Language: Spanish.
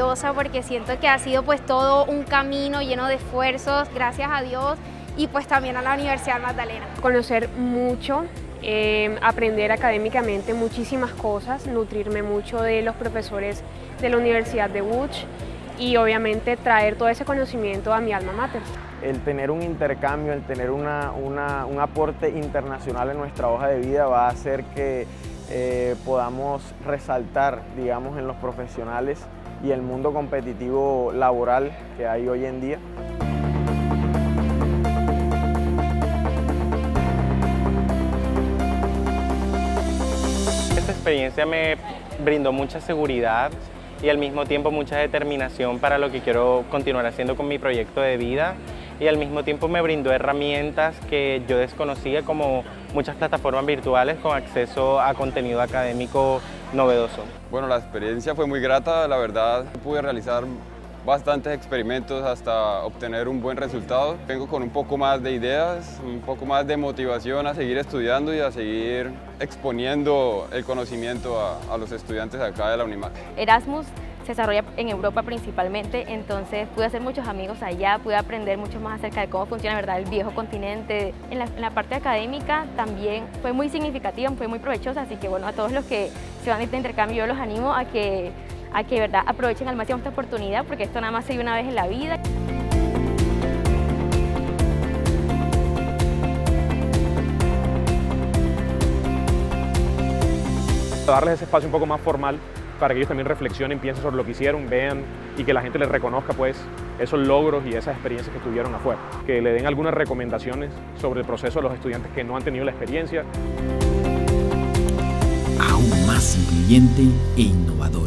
orgullosa porque siento que ha sido pues todo un camino lleno de esfuerzos, gracias a Dios y pues también a la Universidad Magdalena. Conocer mucho, aprender académicamente muchísimas cosas, nutrirme mucho de los profesores de la Universidad de UCH y obviamente traer todo ese conocimiento a mi alma mater. El tener un intercambio, el tener un aporte internacional en nuestra hoja de vida va a hacer que podamos resaltar, digamos, en los profesionales y el mundo competitivo laboral que hay hoy en día. Esta experiencia me brindó mucha seguridad y al mismo tiempo mucha determinación para lo que quiero continuar haciendo con mi proyecto de vida, y al mismo tiempo me brindó herramientas que yo desconocía, como muchas plataformas virtuales con acceso a contenido académico novedoso. Bueno, la experiencia fue muy grata, la verdad pude realizar bastantes experimentos hasta obtener un buen resultado. Vengo con un poco más de ideas, un poco más de motivación a seguir estudiando y a seguir exponiendo el conocimiento a los estudiantes acá de la Unimac. Erasmus se desarrolla en Europa principalmente, entonces pude hacer muchos amigos allá, pude aprender mucho más acerca de cómo funciona, ¿verdad?, el viejo continente. En la parte académica también fue muy significativa, fue muy provechosa, así que bueno, a todos los que se van a ir de intercambio yo los animo a que ¿verdad?, aprovechen al máximo esta oportunidad, porque esto nada más se vive una vez en la vida. Darles ese espacio un poco más formal para que ellos también reflexionen, piensen sobre lo que hicieron, vean y que la gente les reconozca pues esos logros y esas experiencias que tuvieron afuera. Que le den algunas recomendaciones sobre el proceso a los estudiantes que no han tenido la experiencia. Aún más incluyente e innovador.